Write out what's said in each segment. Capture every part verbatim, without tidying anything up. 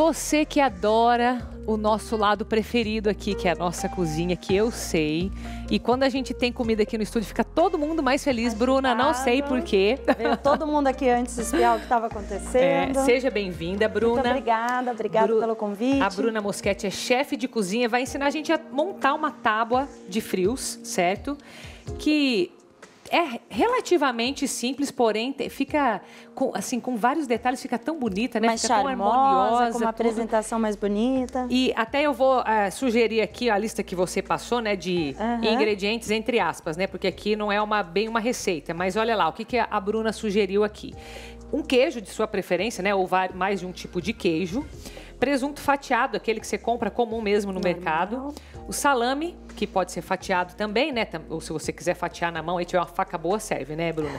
você que adora o nosso lado preferido aqui, que é a nossa cozinha, que eu sei. E quando a gente tem comida aqui no estúdio, fica todo mundo mais feliz. Agitado. Bruna, não sei porquê. Veio todo mundo aqui antes espiar o que estava acontecendo. É, seja bem-vinda, Bruna. Muito obrigada, obrigada Bru... pelo convite. A Bruna Moschetti é chefe de cozinha, vai ensinar a gente a montar uma tábua de frios, certo? Que é relativamente simples, porém fica com, assim, com vários detalhes, fica tão bonita, né? Mais fica charmosa, tão harmoniosa, com uma tudo. apresentação mais bonita. E até eu vou uh, sugerir aqui a lista que você passou, né, de uhum. ingredientes entre aspas, né? Porque aqui não é uma, bem uma receita, mas olha lá, o que, que a Bruna sugeriu aqui. Um queijo de sua preferência, né? Ou mais de um tipo de queijo. Presunto fatiado, aquele que você compra comum mesmo no Normal. mercado. O salame, que pode ser fatiado também, né? Ou se você quiser fatiar na mão, aí tiver uma faca boa, serve, né, Bruna?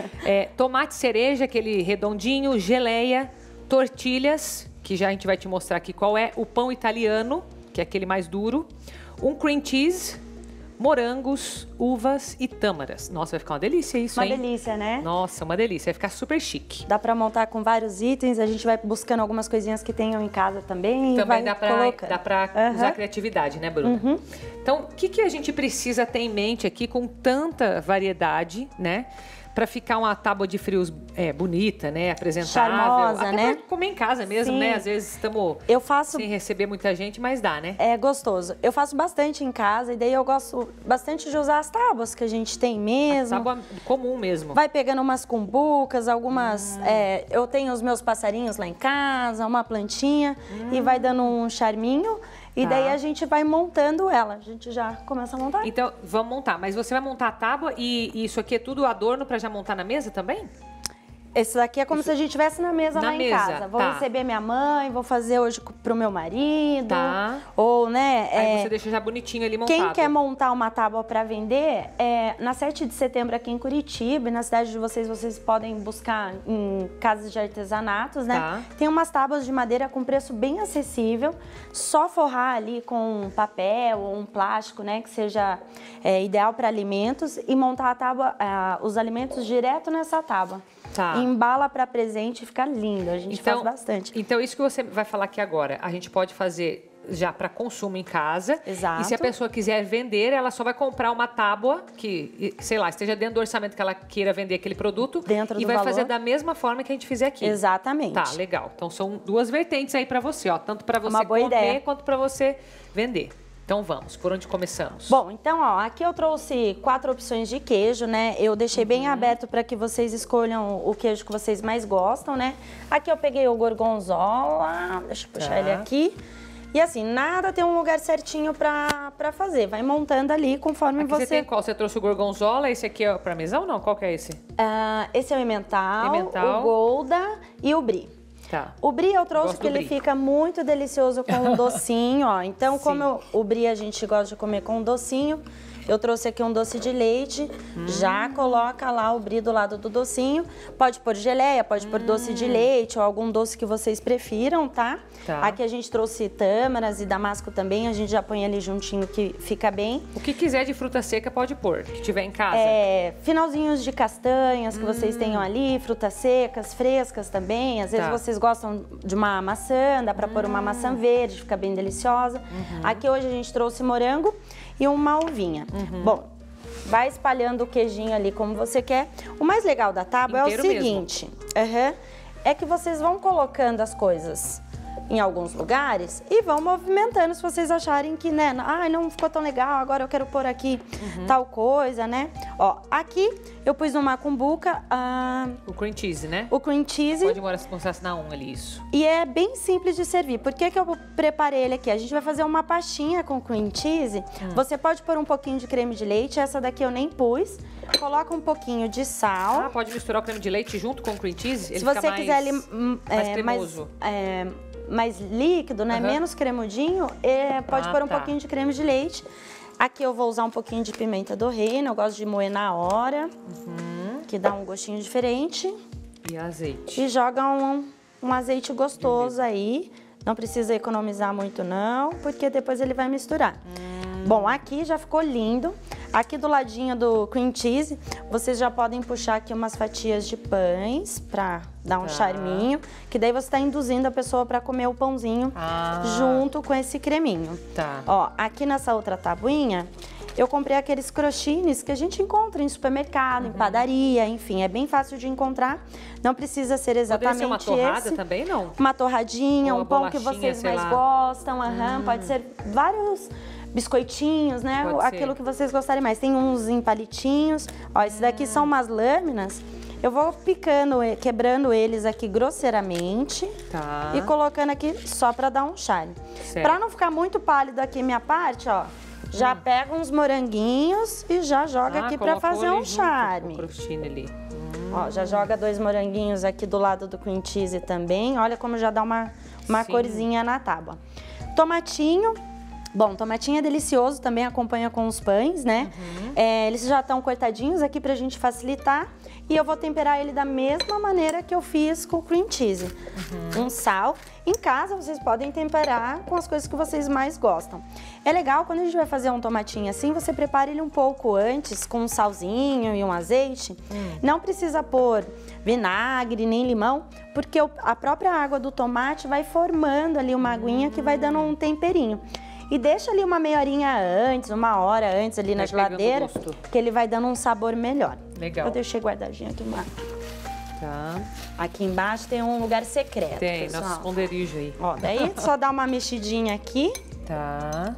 é, tomate cereja, aquele redondinho, geleia, tortilhas, que já a gente vai te mostrar aqui qual é. O pão italiano, que é aquele mais duro. Um cream cheese, morangos, uvas e tâmaras. Nossa, vai ficar uma delícia isso, uma hein? Uma delícia, né? Nossa, uma delícia. Vai ficar super chique. Dá pra montar com vários itens. A gente vai buscando algumas coisinhas que tenham em casa também. Também e vai dá pra, colocando. dá pra uhum. usar a criatividade, né, Bruna? Uhum. Então, o que, que a gente precisa ter em mente aqui com tanta variedade, né? Pra ficar uma tábua de frios é, bonita, né? Apresentável. Charmosa, até né? Pra comer em casa mesmo, Sim. né? Às vezes estamos faço... sem receber muita gente, mas dá, né? É gostoso. Eu faço bastante em casa e daí eu gosto bastante de usar as tábuas que a gente tem mesmo. A tábua comum mesmo. Vai pegando umas cumbucas, algumas... Hum. É, eu tenho os meus passarinhos lá em casa, uma plantinha hum. e vai dando um charminho. E tá. daí a gente vai montando ela. A gente já começa a montar. Então, vamos montar. Mas você vai montar a tábua e, e isso aqui é tudo adorno para já montar na mesa também? Esse daqui é como isso. se a gente estivesse na mesa na lá mesa. em casa. Vou tá. receber minha mãe, vou fazer hoje pro meu marido. Tá. Ou, né... Aí é... você deixa já bonitinho ali montado. Quem quer montar uma tábua para vender, é, na sete de setembro aqui em Curitiba, e na cidade de vocês, vocês podem buscar em casas de artesanatos, né? Tá. Tem umas tábuas de madeira com preço bem acessível, só forrar ali com papel ou um plástico, né? Que seja é, ideal para alimentos e montar a tábua, uh, os alimentos direto nessa tábua. Tá. Embala para presente e fica lindo, a gente então, faz bastante. Então, isso que você vai falar aqui agora, a gente pode fazer já para consumo em casa. Exato. E se a pessoa quiser vender, ela só vai comprar uma tábua que, sei lá, esteja dentro do orçamento que ela queira vender aquele produto. Dentro do E vai valor. fazer da mesma forma que a gente fizer aqui. Exatamente. Tá, legal. Então, são duas vertentes aí para você, ó. Tanto para você Uma boa comer, ideia. quanto para você vender. Então vamos, por onde começamos? Bom, então, ó, aqui eu trouxe quatro opções de queijo, né? Eu deixei bem uhum. aberto para que vocês escolham o queijo que vocês mais gostam, né? Aqui eu peguei o gorgonzola, deixa eu puxar tá. ele aqui. E assim, nada tem um lugar certinho pra, pra fazer, vai montando ali conforme aqui você... Você tem qual? Você trouxe o gorgonzola, esse aqui é pra mesa ou não? Qual que é esse? Uh, esse é o emmental, emmental, o golda e o brie. Tá. O brie eu trouxe Gosto porque ele brie. fica muito delicioso com o docinho, ó. Então, Sim. como eu, o brie a gente gosta de comer com docinho, eu trouxe aqui um doce de leite, hum. já coloca lá o brie do lado do docinho. Pode pôr geleia, pode pôr hum. doce de leite ou algum doce que vocês prefiram, tá? Tá. Aqui a gente trouxe tâmaras e damasco também, a gente já põe ali juntinho que fica bem. O que quiser de fruta seca pode pôr, que tiver em casa. É, finalzinhos de castanhas que hum. vocês tenham ali, frutas secas, frescas também. Às vezes tá. vocês gostam de uma maçã, dá pra hum. pôr uma maçã verde, fica bem deliciosa. Uhum. Aqui hoje a gente trouxe morango e uma uvinha. Uhum. Bom, vai espalhando o queijinho ali como você quer. O mais legal da tábua inteiro é o seguinte, uhum, é que vocês vão colocando as coisas em alguns lugares e vão movimentando se vocês acharem que, né, ah, não ficou tão legal, agora eu quero pôr aqui uhum. tal coisa, né? Ó, aqui eu pus numa cumbuca ah, o cream cheese, né? O cream cheese. Pode morar se constar na um ali, isso. E é bem simples de servir. Por que que eu preparei ele aqui? A gente vai fazer uma pastinha com cream cheese. Hum. Você pode pôr um pouquinho de creme de leite, essa daqui eu nem pus. Coloca um pouquinho de sal. Ah, pode misturar o creme de leite junto com o cream cheese? Ele se você fica quiser mais, ele é, mais cremoso. Mais, é, mais líquido, né? Uhum. Menos cremudinho, é, pode ah, pôr um tá. pouquinho de creme de leite. Aqui eu vou usar um pouquinho de pimenta do reino, eu gosto de moer na hora, uhum. que dá um gostinho diferente. E azeite. E joga um, um azeite gostoso aí. Não precisa economizar muito não, porque depois ele vai misturar. Hum. Bom, aqui já ficou lindo. Aqui do ladinho do cream cheese, vocês já podem puxar aqui umas fatias de pães pra dar um Tá. charminho, que daí você tá induzindo a pessoa pra comer o pãozinho Ah. junto com esse creminho. Tá. Ó, aqui nessa outra tabuinha, eu comprei aqueles crochines que a gente encontra em supermercado, Uhum. em padaria, enfim, é bem fácil de encontrar. Não precisa ser exatamente Poderia ser uma torrada esse. também, não? Uma torradinha, Ou um uma pão que bolachinha, vocês sei mais lá. gostam, aham, pode ser vários biscoitinhos, né? Pode Aquilo ser. que vocês gostarem mais. Tem uns em palitinhos. Ó, esses daqui são umas lâminas. Eu vou picando, e- quebrando eles aqui grosseiramente Tá. e colocando aqui só pra dar um charme. Certo. Pra não ficar muito pálido aqui minha parte, ó, já pega uns moranguinhos e já joga Ah, aqui pra colocou fazer ali um junto charme. com o crostini ali. Ó, já joga dois moranguinhos aqui do lado do cream cheese também. Olha como já dá uma, uma Sim. corzinha na tábua. Tomatinho. Bom, tomatinho é delicioso, também acompanha com os pães, né? É, eles já estão cortadinhos aqui pra gente facilitar. E eu vou temperar ele da mesma maneira que eu fiz com o cream cheese. Um sal. Em casa, vocês podem temperar com as coisas que vocês mais gostam. É legal, quando a gente vai fazer um tomatinho assim, você prepara ele um pouco antes, com um salzinho e um azeite. Não precisa pôr vinagre nem limão, porque o- a própria água do tomate vai formando ali uma aguinha que vai dando um temperinho. E deixa ali uma meia horinha antes, uma hora antes ali na Vai pegando geladeira, gosto. que ele vai dando um sabor melhor. Legal. Eu deixei guardadinho aqui embaixo. Tá. Aqui embaixo tem um lugar secreto, Tem, pessoal. nosso esconderijo aí. Ó, daí só dá uma mexidinha aqui. Tá.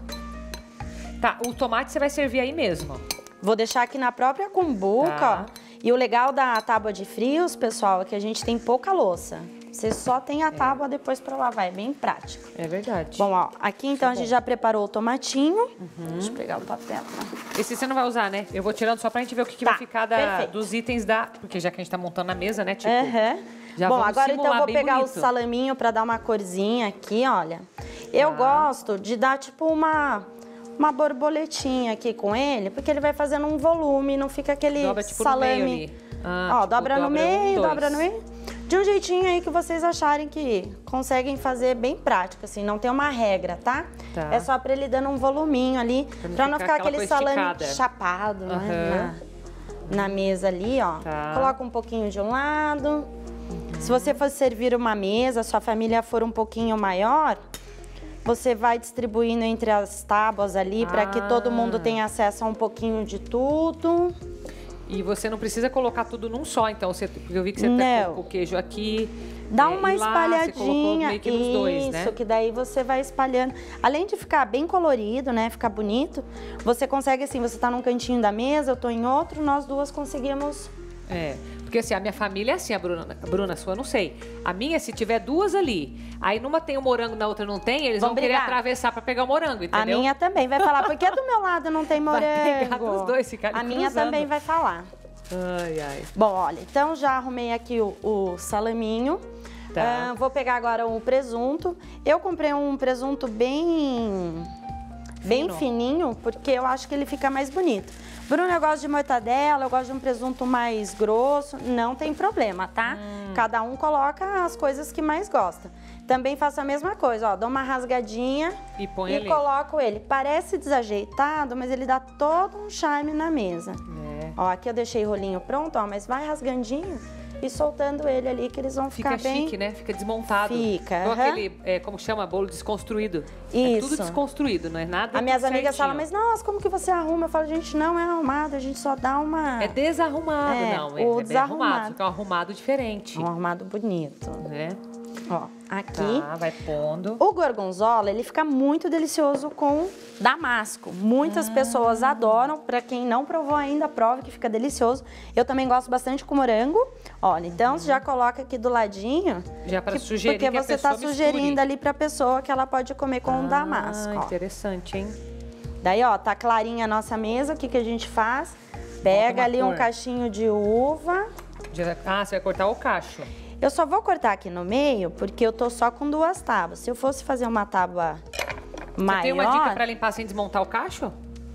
Tá, o tomate você vai servir aí mesmo. Vou deixar aqui na própria cumbuca, Tá. ó. E o legal da tábua de frios, pessoal, é que a gente tem pouca louça. Você só tem a tábua depois pra lavar, é bem prático. É verdade. Bom, ó, aqui então a gente já preparou o tomatinho. Uhum. Deixa eu pegar o papel, tá? Esse você não vai usar, né? Eu vou tirando só pra gente ver o que, que Tá, vai ficar da- perfeito. dos itens da... Porque já que a gente tá montando a mesa, né? Tipo, Aham. já Bom, vamos agora então eu simular vou bem pegar bonito. o salaminho pra dar uma corzinha aqui, olha. Eu gosto de dar tipo uma, uma borboletinha aqui com ele, porque ele vai fazendo um volume, não fica aquele Dobra, tipo, no salame. meio ali. Ah, Ó, tipo, dobra no dobra um, meio, dois. dobra no meio. De um jeitinho aí que vocês acharem que conseguem fazer bem prático, assim, não tem uma regra, tá? Tá. É só pra ele dando um voluminho ali, pra não, não ficar ficar aquela aquele coisa salame esticada. chapado, né? Aham. Na, na mesa ali, ó. Tá. Coloca um pouquinho de um lado. Se você for servir uma mesa, sua família for um pouquinho maior, você vai distribuindo entre as tábuas ali para que todo Ah. mundo tenha acesso a um pouquinho de tudo. E você não precisa colocar tudo num só, então. Você, porque eu vi que você Não. até colocou o queijo aqui. Dá é, uma e lá, você colocou espalhadinha, meio que nos dois, isso, né? que daí você vai espalhando. Além de ficar bem colorido, né, ficar bonito, você consegue assim, você tá num cantinho da mesa, eu tô em outro, nós duas conseguimos... É, porque assim, a minha família é assim, a Bruna, a Bruna, a sua, eu não sei. A minha, se tiver duas ali, aí numa tem o morango, na outra não tem, eles Vão vão querer brigar. atravessar pra pegar o morango, A entendeu? minha também vai falar, porque do meu lado não tem Vai morango. pegar dos dois, ficar A minha cruzando. também vai falar. Ai, ai. Bom, olha, então já arrumei aqui o, o salaminho. Tá. Ah, vou pegar agora o presunto. Eu comprei um presunto bem, bem Fino. fininho, porque eu acho que ele fica mais bonito. Bruno, eu gosto de mortadela, eu gosto de um presunto mais grosso. Não tem problema, tá? Hum. Cada um coloca as coisas que mais gosta. Também faço a mesma coisa, ó. Dou uma rasgadinha E põe e ali. coloco ele. Parece desajeitado, mas ele dá todo um charme na mesa. É. Ó, aqui eu deixei o rolinho pronto, ó, mas vai rasgandinho e soltando ele ali que eles vão Fica ficar bem... chique, né? Fica desmontado. Fica, Igual aham. aquele, é, como chama? Bolo desconstruído. É Isso. tudo desconstruído, não é nada As minhas tudo amigas falam, certinho. mas nossa, como que você arruma? Eu falo, gente, não é arrumado, a gente só dá uma... É desarrumado, É, não. É, o é bem arrumado. desarrumado. Fica um arrumado diferente, um arrumado bonito. né? Ó, aqui... Tá, vai pondo. O gorgonzola, ele fica muito delicioso com damasco. Muitas Ah. pessoas adoram. Pra quem não provou ainda, prove que fica delicioso. Eu também gosto bastante com morango. Olha, então você já coloca aqui do ladinho. Já para que- sugerir Porque que a você tá pessoa sugerindo misture. ali pra pessoa que ela pode comer com um damasco. Ah, Ó. interessante, hein? Daí, ó, tá clarinha a nossa mesa. O que que a gente faz? Pega uma ali um cor. cachinho de uva. Já- Ah, você vai cortar o cacho. Eu só vou cortar aqui no meio porque eu tô só com duas tábuas. Se eu fosse fazer uma tábua maior... Você tem uma dica para limpar sem desmontar o cacho?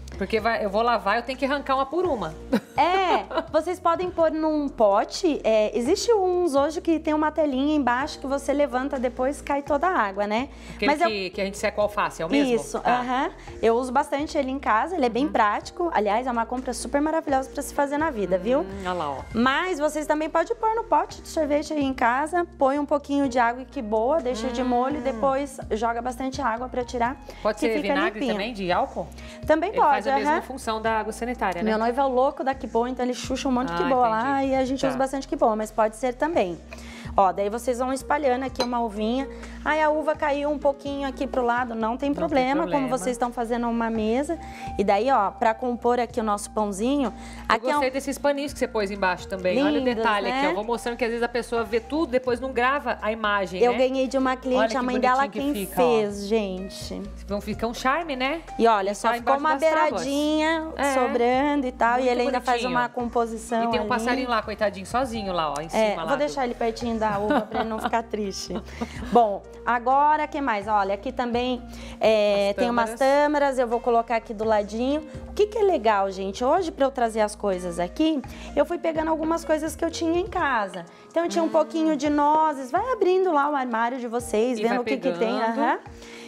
Porque vai, eu vou lavar, eu tenho que arrancar uma por uma. É, vocês podem pôr num pote, é, existe uns hoje que tem uma telinha embaixo que você levanta depois cai toda a água, né? Aquele Mas que, eu... que a gente seca o alface, é o mesmo? Isso, tá. aham. Eu uso bastante ele em casa, ele é bem prático. Aliás, é uma compra super maravilhosa para se fazer na vida, viu? Hum, olha lá, ó. Mas vocês também podem pôr no pote de sorvete aí em casa, põe um pouquinho de água que boa, deixa hum. de molho e depois joga bastante água para tirar. Pode ser vinagre limpinho. Também, de álcool? Também ele pode, faz a uhum. mesma função da água sanitária, né? Meu noivo é o louco da Kiboa, então ele chucha um monte de ah, Kiboa entendi. lá e a gente tá. usa bastante Kiboa, mas pode ser também. Ó, daí vocês vão espalhando aqui uma uvinha. Ai, a uva caiu um pouquinho aqui pro lado, não tem, não problema, tem problema, como vocês estão fazendo uma mesa. E daí, ó, pra compor aqui o nosso pãozinho... Eu aqui gostei é um... desses paninhos que você pôs embaixo também. Lindos, olha o detalhe, né? Aqui, ó. Vou mostrando que às vezes a pessoa vê tudo, depois não grava a imagem, Eu né? ganhei de uma cliente, olha a mãe dela quem que fica, fez, ó. gente. Vão ficar um charme, né? E olha, só ficou uma beiradinha é. sobrando e tal. Muito e ele ainda bonitinho. Faz uma composição E tem um ali. passarinho lá, coitadinho, sozinho lá, ó, em cima é, lá. Vou do... deixar ele pertinho da uva pra ele não ficar triste. Bom, agora, o que mais? Olha, aqui também é, tem umas tâmaras, eu vou colocar aqui do ladinho. O que que é legal, gente? Hoje, pra eu trazer as coisas aqui, eu fui pegando algumas coisas que eu tinha em casa. Então, eu tinha hum. um pouquinho de nozes. Vai abrindo lá o armário de vocês, e vendo o que que tem. Uhum.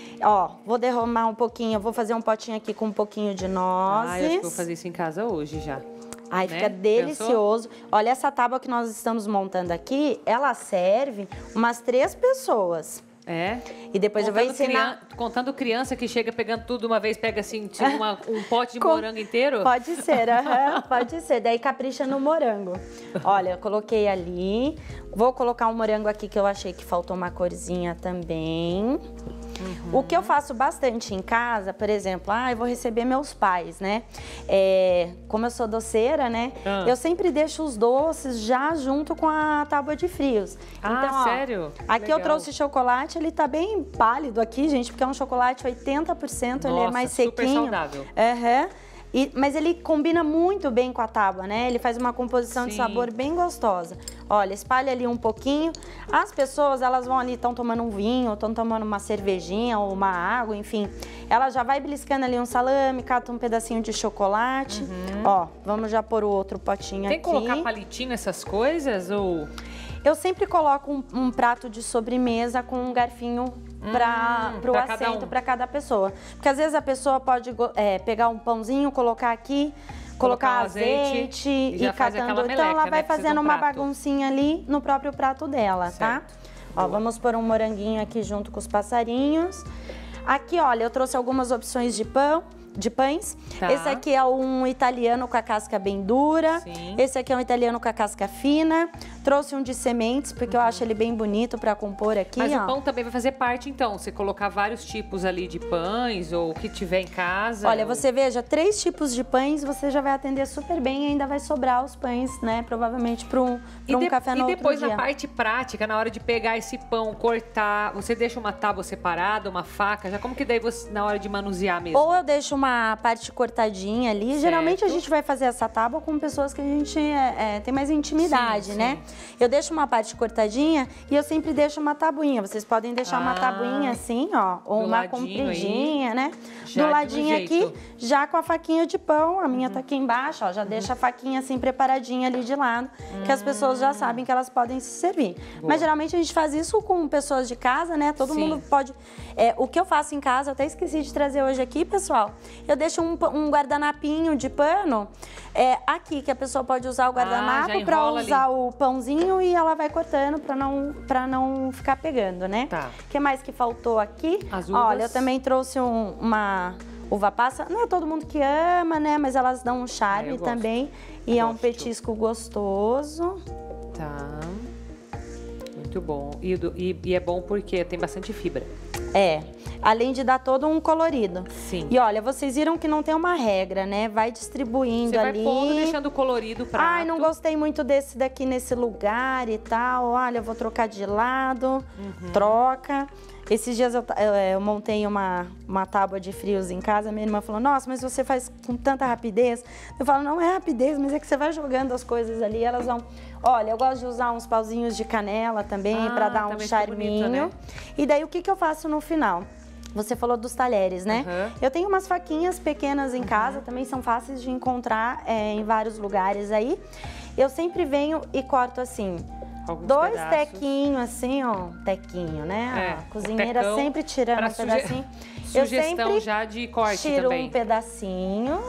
Ó, vou derramar um pouquinho, eu vou fazer um potinho aqui com um pouquinho de nozes. Ah, eu acho que vou fazer isso em casa hoje já. Ai, né? Fica delicioso. Pensou? Olha, essa tábua que nós estamos montando aqui, ela serve umas três pessoas. É? E depois contando eu vou ensinar... Criança, contando criança que chega pegando tudo uma vez, pega assim, uma, um pote de Com... morango inteiro? Pode ser, uhum, pode ser. Daí capricha no morango. Olha, eu coloquei ali. Vou colocar um morango aqui que eu achei que faltou uma corzinha também. Uhum. O que eu faço bastante em casa, por exemplo, ah, eu vou receber meus pais, né? É, como eu sou doceira, né? Ah. Eu sempre deixo os doces já junto com a tábua de frios. Ah, então, ó, sério? Aqui Legal. Eu trouxe chocolate, ele tá bem pálido aqui, gente, porque é um chocolate oitenta por cento, Nossa, ele é mais sequinho. super saudável. Uhum. E, mas ele combina muito bem com a tábua, né? Ele faz uma composição Sim. de sabor bem gostosa. Olha, espalha ali um pouquinho. As pessoas, elas vão ali, estão tomando um vinho, estão tomando uma cervejinha ou uma água, enfim. Ela já vai beliscando ali um salame, cata um pedacinho de chocolate. Uhum. Ó, vamos já pôr o outro potinho Tem aqui. Tem que colocar palitinho nessas coisas ou... Eu sempre coloco um, um prato de sobremesa com um garfinho para hum, o assento um. para cada pessoa. Porque às vezes a pessoa pode é, pegar um pãozinho, colocar aqui, colocar, colocar azeite, azeite e ir catando. Meleca, então ela vai né, fazendo um uma prato. baguncinha ali no próprio prato dela, certo. Tá? Ó, vamos pôr um moranguinho aqui junto com os passarinhos. Aqui, olha, eu trouxe algumas opções de pão. De pães. Tá. Esse aqui é um italiano com a casca bem dura. Sim. Esse aqui é um italiano com a casca fina. Trouxe um de sementes, porque uhum. eu acho ele bem bonito para compor aqui. Mas ó. o pão também vai fazer parte, então. Você colocar vários tipos ali de pães ou o que tiver em casa. Olha, ou... você veja, três tipos de pães, você já vai atender super bem e ainda vai sobrar os pães, né? Provavelmente para um, pra um de, café no outro dia. E depois, na parte prática, na hora de pegar esse pão, cortar, você deixa uma tábua separada, uma faca? Já como que daí você, na hora de manusear mesmo? Ou eu deixo uma parte cortadinha ali. Certo. Geralmente a gente vai fazer essa tábua com pessoas que a gente é, é, tem mais intimidade, sim, né? Sim. Eu deixo uma parte cortadinha e eu sempre deixo uma tabuinha. Vocês podem deixar ah, uma tabuinha assim, ó, ou uma compridinha, aí, né? Do ladinho aqui, já com a faquinha de pão. A minha uhum. tá aqui embaixo, ó. Já uhum. deixa a faquinha assim preparadinha ali de lado, uhum. que as pessoas já sabem que elas podem se servir. Boa. Mas geralmente a gente faz isso com pessoas de casa, né? Todo sim. mundo pode... É, o que eu faço em casa, eu até esqueci de trazer hoje aqui, pessoal. Eu deixo um, um guardanapinho de pano é, aqui, que a pessoa pode usar o guardanapo ah, para usar ali. O pãozinho e ela vai cortando para não, para não ficar pegando, né? Tá. O que mais que faltou aqui? As uvas. Olha, eu também trouxe um, uma uva passa. Não é todo mundo que ama, né? Mas elas dão um charme ah, também. E eu é um gosto. Petisco gostoso. Tá. Muito bom. E, e, e é bom porque tem bastante fibra. É, além de dar todo um colorido. Sim. E olha, vocês viram que não tem uma regra, né? Vai distribuindo ali. Você vai pondo, deixando colorido o prato. Ai, não gostei muito desse daqui nesse lugar e tal. Olha, eu vou trocar de lado. Uhum. Troca. Esses dias eu, eu, eu montei uma, uma tábua de frios em casa. Minha irmã falou, nossa, mas você faz com tanta rapidez. Eu falo, não é rapidez, mas é que você vai jogando as coisas ali, elas vão... Olha, eu gosto de usar uns pauzinhos de canela também, ah, para dar um charminho. Bonito, né? E daí, o que, que eu faço no final? Você falou dos talheres, né? Uhum. Eu tenho umas faquinhas pequenas em casa, uhum. também são fáceis de encontrar é, em vários lugares aí. Eu sempre venho e corto assim, alguns dois pedaços. Tequinhos assim, ó, tequinho, né? É, a cozinheira sempre tirando um pedacinho. Suge... Sugestão eu já de corte tiro também. um pedacinho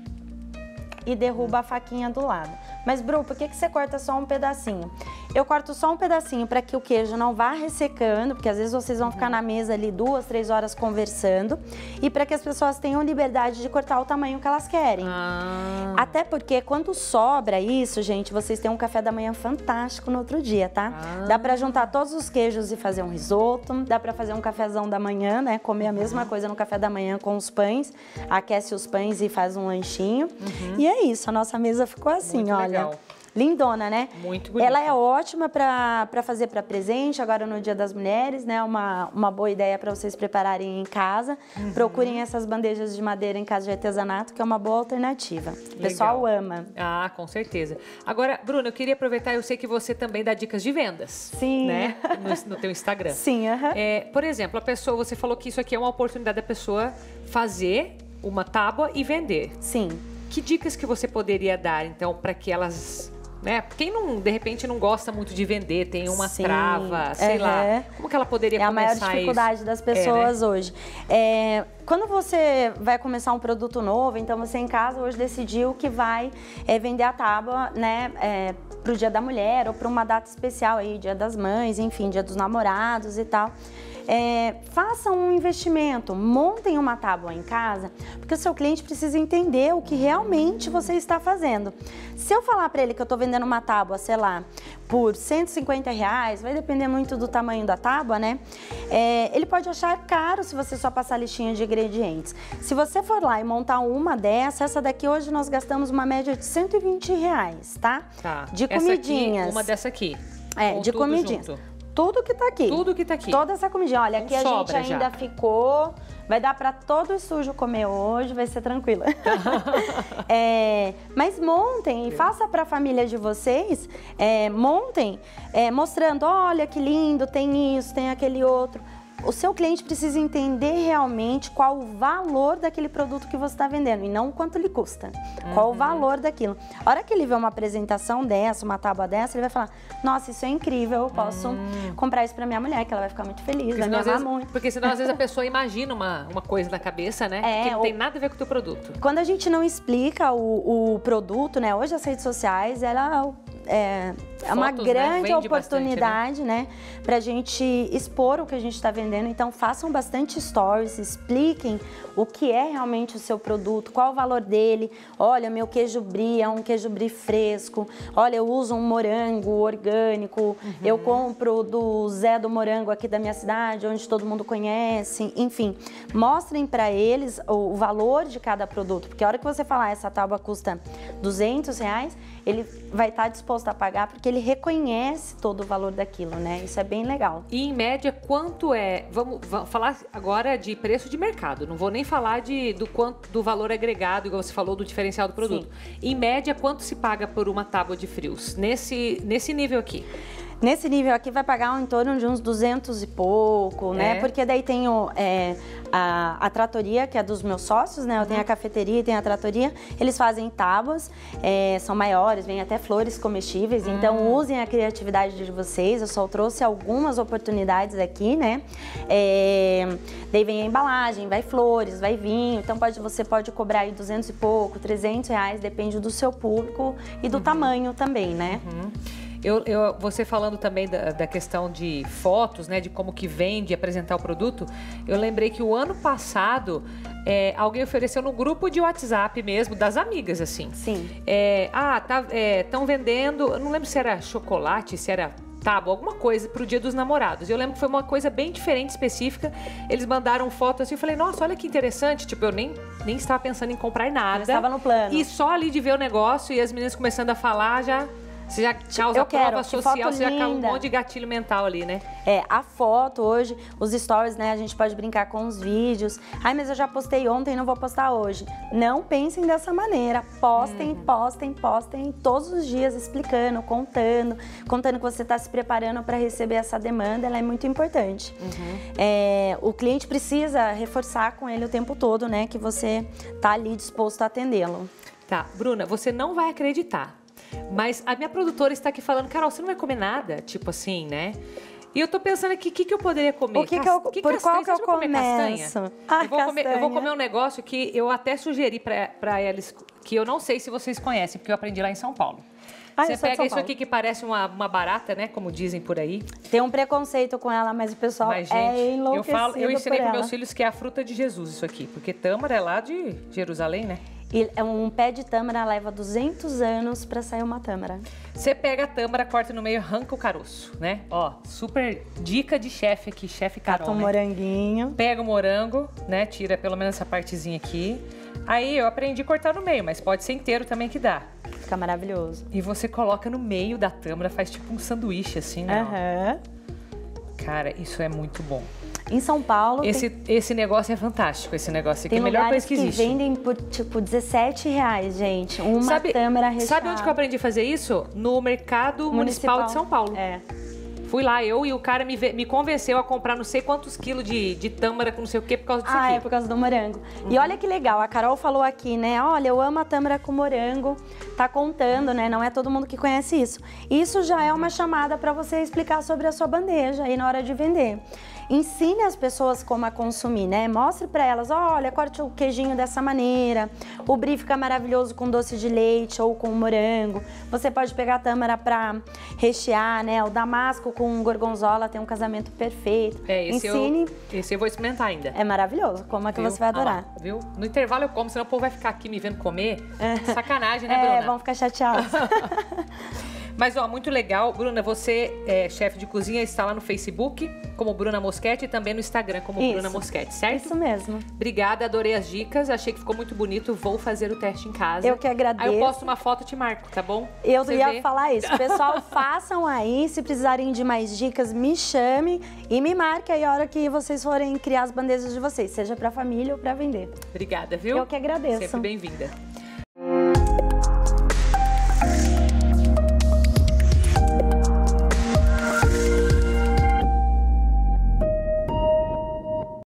e derrubo a faquinha do lado. Mas, Bru, por que que você corta só um pedacinho? Eu corto só um pedacinho para que o queijo não vá ressecando, porque às vezes vocês vão ficar na mesa ali duas, três horas conversando, e para que as pessoas tenham liberdade de cortar o tamanho que elas querem. Ah. Até porque quando sobra isso, gente, vocês têm um café da manhã fantástico no outro dia, tá? Ah. Dá para juntar todos os queijos e fazer um risoto, dá para fazer um cafezão da manhã, né? Comer a mesma coisa no café da manhã com os pães, aquece os pães e faz um lanchinho. Uhum. E é isso, a nossa mesa ficou assim, muito olha. Legal. Lindona, né? Muito bonita. Ela é ótima para fazer para presente, agora no Dia das Mulheres, né? Uma, uma boa ideia para vocês prepararem em casa. Uhum. Procurem essas bandejas de madeira em casa de artesanato, que é uma boa alternativa. Legal. O pessoal ama. Ah, com certeza. Agora, Bruna, eu queria aproveitar, eu sei que você também dá dicas de vendas. Sim. Né? No, no teu Instagram. Sim, aham. Uh-huh. É, por exemplo, a pessoa, você falou que isso aqui é uma oportunidade da pessoa fazer uma tábua e vender. Sim. Que dicas que você poderia dar, então, para que elas... Né? Quem não, de repente não gosta muito de vender, tem uma Sim, trava, sei uhum. lá. Como que ela poderia é começar isso? É a maior dificuldade isso? das pessoas é, né? hoje. É, quando você vai começar um produto novo, então você em casa hoje decidiu que vai é, vender a tábua, né, é, pro Dia da Mulher ou para uma data especial aí, Dia das Mães, enfim, Dia dos Namorados e tal. É, façam um investimento, montem uma tábua em casa, porque o seu cliente precisa entender o que realmente você está fazendo. Se eu falar para ele que eu estou vendendo uma tábua, sei lá, por cento e cinquenta reais, vai depender muito do tamanho da tábua, né? É, ele pode achar caro se você só passar a listinha de ingredientes. Se você for lá e montar uma dessa, essa daqui hoje nós gastamos uma média de cento e vinte reais, tá? Tá. De comidinhas. Essa aqui, uma dessa aqui. É, de comidinhas. Junto. Tudo que tá aqui. Tudo que tá aqui. Toda essa comidinha. Olha, aqui a gente ainda já. ficou. Vai dar para todo o sujo comer hoje, vai ser tranquila. é, mas montem e faça para a família de vocês, é, montem é, mostrando, olha que lindo, tem isso, tem aquele outro. O seu cliente precisa entender realmente qual o valor daquele produto que você está vendendo e não o quanto ele custa. Uhum. Qual o valor daquilo. A hora que ele vê uma apresentação dessa, uma tábua dessa, ele vai falar, nossa, isso é incrível, eu posso uhum. comprar isso para minha mulher, que ela vai ficar muito feliz, porque vai me amar vezes, muito. Porque senão, às vezes, a pessoa imagina uma, uma coisa na cabeça, né? É, que não tem nada a ver com o teu produto. Quando a gente não explica o, o produto, né? Hoje as redes sociais, ela é, é uma grande né? oportunidade, bastante, né? né? Pra gente expor o que a gente está vendendo. Então, façam bastante stories, expliquem o que é realmente o seu produto, qual o valor dele. Olha, meu queijo brie é um queijo brie fresco. Olha, eu uso um morango orgânico. Uhum. Eu compro do Zé do Morango aqui da minha cidade, onde todo mundo conhece. Enfim, mostrem para eles o, o valor de cada produto. Porque a hora que você falar, essa tábua custa duzentos reais, ele vai estar disposto a pagar porque ele reconhece todo o valor daquilo, né? Isso é bem legal. E em média, quanto é... Vamos, vamos falar agora de preço de mercado. Não vou nem falar de, do, quanto, do valor agregado, igual você falou, do diferencial do produto. Sim. Em média, quanto se paga por uma tábua de frios? Nesse, nesse nível aqui? Nesse nível aqui vai pagar em torno de uns duzentos e pouco, né? É. Porque daí tem o, é, a, a tratoria, que é dos meus sócios, né? Eu tenho a cafeteria e tenho a tratoria. Eles fazem tábuas, é, são maiores, vêm até flores comestíveis. Hum. Então, usem a criatividade de vocês. Eu só trouxe algumas oportunidades aqui, né? É, daí vem a embalagem, vai flores, vai vinho. Então, pode, você pode cobrar aí duzentos e pouco, trezentos reais, depende do seu público e do uhum. tamanho também, né? Uhum. Eu, eu, você falando também da, da questão de fotos, né, de como que vende, apresentar o produto, eu lembrei que o ano passado é, alguém ofereceu no grupo de WhatsApp mesmo, das amigas, assim. Sim. É, ah, tá, estão é, vendendo, eu não lembro se era chocolate, se era tábua, alguma coisa pro Dia dos Namorados. Eu lembro que foi uma coisa bem diferente, específica. Eles mandaram foto assim, eu falei, nossa, olha que interessante. Tipo, eu nem, nem estava pensando em comprar nada. Já estava no plano. E só ali de ver o negócio e as meninas começando a falar, já... Você já causa Eu quero, prova que social, foto você já causa um linda. monte de gatilho mental ali, né? É, a foto hoje, os stories, né? A gente pode brincar com os vídeos. Ai, mas eu já postei ontem, não vou postar hoje. Não pensem dessa maneira. Postem, Uhum. postem, postem todos os dias, explicando, contando, contando que você está se preparando para receber essa demanda. Ela é muito importante. Uhum. É, o cliente precisa reforçar com ele o tempo todo, né? Que você tá ali disposto a atendê-lo. Tá, Bruna, você não vai acreditar, mas a minha produtora está aqui falando, Carol, você não vai comer nada? Tipo assim, né? E eu tô pensando aqui, o que, que eu poderia comer? O que que eu- Cas- por qual que eu Você vai comer começo? castanha? Ah, eu, vou comer, eu vou castanha. comer um negócio que eu até sugeri para eles, que eu não sei se vocês conhecem, porque eu aprendi lá em São Paulo. Ah, eu Você sou de pega São isso Paulo. aqui que parece uma, uma barata, né? Como dizem por aí. Tem um preconceito com ela, mas o pessoal Mas, gente, é eu, enlouquecido falo, eu ensinei por para ela. meus filhos que é a fruta de Jesus isso aqui. Porque tâmara é lá de Jerusalém, né? E um pé de tâmara leva duzentos anos para sair uma tâmara. Você pega a tâmara, corta no meio, arranca o caroço, né? Ó, super dica de chefe aqui, chefe Carol, Cata um né? moranguinho. Pega o morango, né? Tira pelo menos essa partezinha aqui. Aí eu aprendi a cortar no meio, mas pode ser inteiro também que dá. Fica maravilhoso. E você coloca no meio da tâmara, faz tipo um sanduíche assim, né? Aham. Cara, isso é muito bom. Em São Paulo, Esse, tem, esse negócio é fantástico, esse negócio aqui tem é a melhor lugares coisa que que, existe. vendem por, tipo, dezessete reais, gente. Uma Sabe, tâmara recheada. sabe onde que eu aprendi a fazer isso? No Mercado Municipal, de São Paulo. É. Fui lá, eu e o cara me, ve- me convenceu a comprar não sei quantos quilos de, de tâmara com não sei o que por causa disso Ah, aqui. é por causa do morango. E olha que legal, a Carol falou aqui, né? Olha, eu amo a tâmara com morango. Tá contando, né? Não é todo mundo que conhece isso. Isso já é uma chamada para você explicar sobre a sua bandeja aí na hora de vender. Ensine as pessoas como a consumir, né? Mostre para elas, olha, corte o queijinho dessa maneira. O brie fica maravilhoso com doce de leite ou com morango. Você pode pegar a tâmara para rechear, né? O damasco com gorgonzola tem um casamento perfeito. É, esse, Ensine, eu, esse eu vou experimentar ainda. é maravilhoso. Como é que Viu? você vai Ah lá, adorar? viu? No intervalo eu como, senão o povo vai ficar aqui me vendo comer. Sacanagem, né, É, Bruna? vão ficar chateados. Mas, ó, muito legal. Bruna, você é chefe de cozinha, está lá no Facebook como Bruna Moschetti e também no Instagram como Isso. Bruna Moschetti, certo? Isso mesmo. Obrigada, adorei as dicas, achei que ficou muito bonito. Vou fazer o teste em casa. Eu que agradeço. Aí eu posto uma foto e te marco, tá bom? Eu Você ia vê? falar isso. Pessoal, façam aí. Se precisarem de mais dicas, me chame e me marque aí a hora que vocês forem criar as bandejas de vocês, seja para família ou para vender. Obrigada, viu? Eu que agradeço. Sempre bem-vinda.